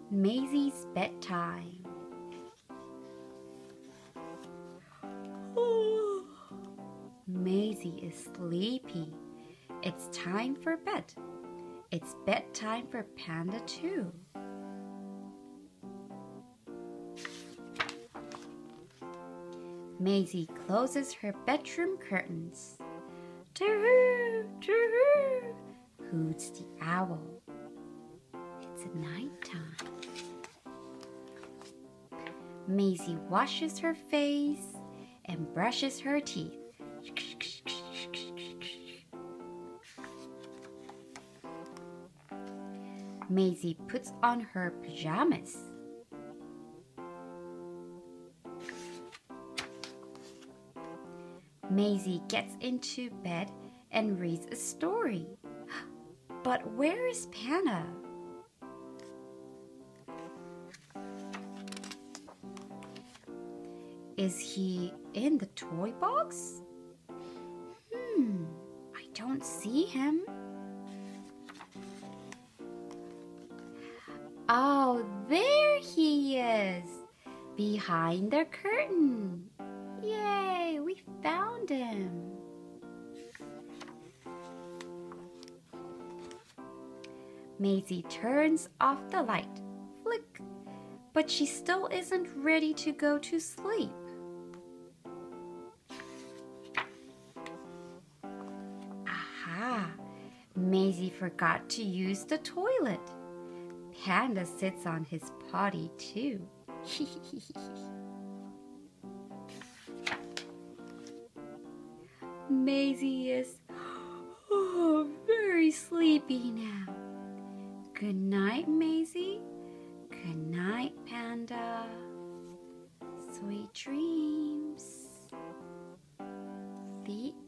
Maisie's bedtime. Maisie is sleepy. It's time for bed. It's bedtime for Panda too. Maisie closes her bedroom curtains. Too-hoo, too-hoo, hoots the owl. It's nighttime. Maisie washes her face and brushes her teeth. Maisie puts on her pajamas. Maisie gets into bed and reads a story. But where is Panda? Is he in the toy box? I don't see him. Oh, there he is, behind the curtain. Yay, we found him. Maisie turns off the light. Flick. But she still isn't ready to go to sleep. Aha! Maisie forgot to use the toilet. Panda sits on his potty too. Maisie is very sleepy now. Good night, Maisie. Good night, Panda. Sweet dreams. The